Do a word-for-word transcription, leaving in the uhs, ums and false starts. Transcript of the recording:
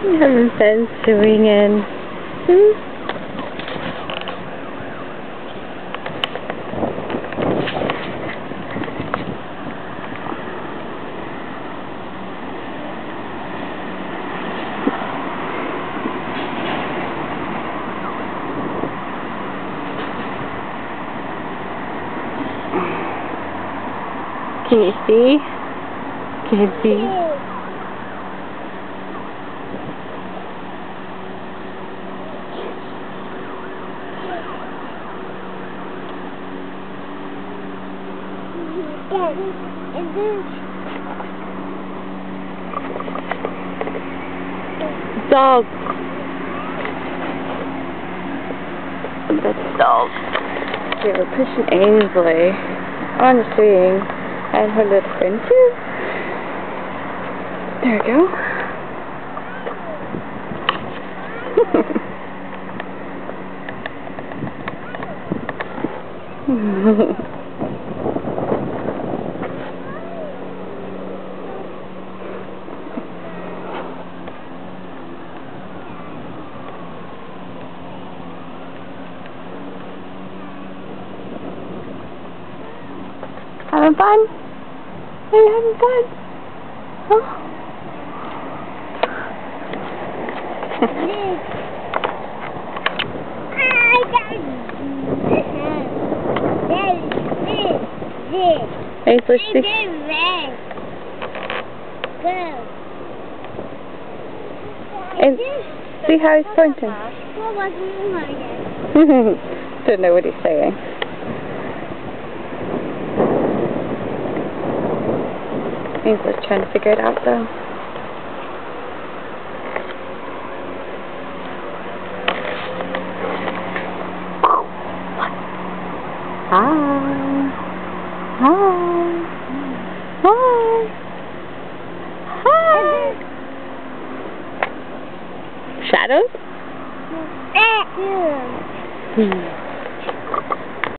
Heaven says swinging. Hmm? Can you see? Can you see? Dog. The dog. Okay, we're pushing Ainsley on the swing. And her little friend too. There we go. Having fun? Are you having fun? Huh? Hey, let's see. And see how he's pointing. Don't know what he's saying. He's just trying to figure it out though. Hi. Hi. Hi. Hi. Shadows? Hmm.